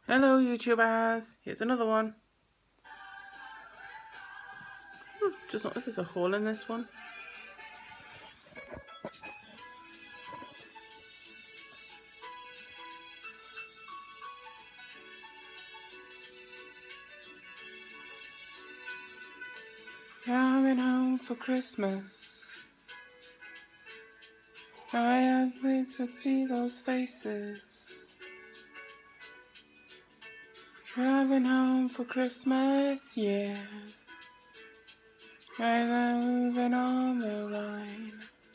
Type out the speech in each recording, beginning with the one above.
Hello YouTubers, here's another one. Just noticed there's a hole in this one. Coming home for Christmas, I always would see those faces. Driving home for Christmas, yeah. I'm moving on the line.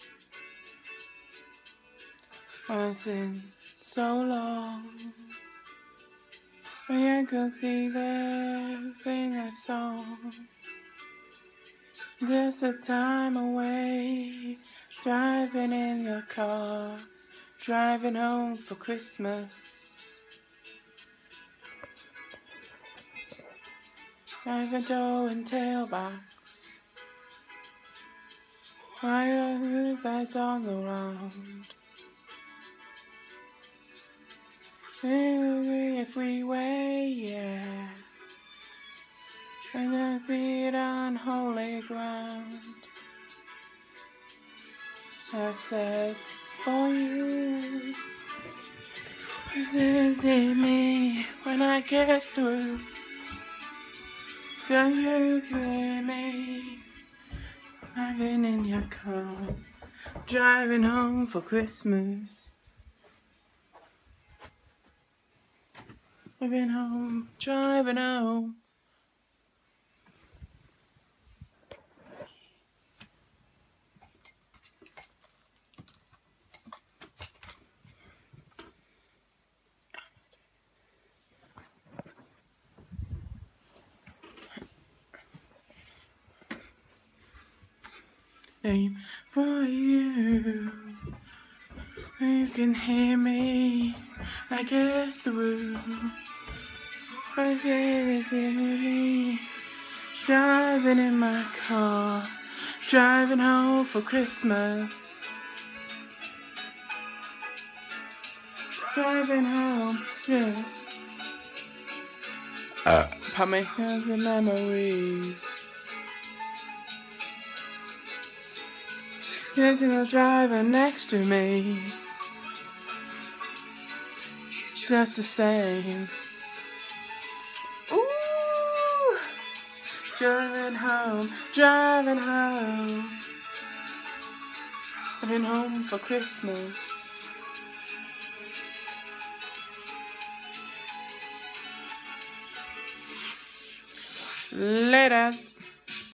It's been so long. I could see them sing a song. Just a time away, driving in the car, driving home for Christmas. Driving toe and tailbacks, while the lights on the round. Through the freeway, yeah, and their feet on holy ground. I said, for you, visit me when I get through. Don't you see me, driving in your car, driving home for Christmas. Driving home, driving home. Aim for you. You can hear me. I get through. I feel me. Driving in my car, driving home for Christmas. Driving home, yes. Pardon me. The memories. There's a driver next to me, just the same. Ooh, driving home, driving home, driving home for Christmas. Laters.